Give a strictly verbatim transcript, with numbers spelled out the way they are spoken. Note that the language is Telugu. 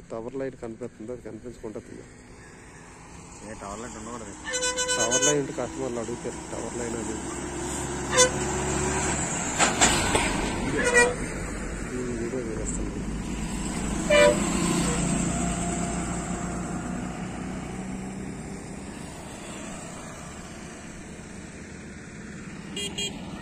టవర్ లైట్ కనిపిస్తుంది, అది కనిపించుకుంటుంది. టవర్ లైట్ ఉండకూడదు. టవర్ లైన్ ఉంటే కస్టమర్లు అడుగుతారు టవర్ లైన్ అనేది. వీడియో చేస్తుంది.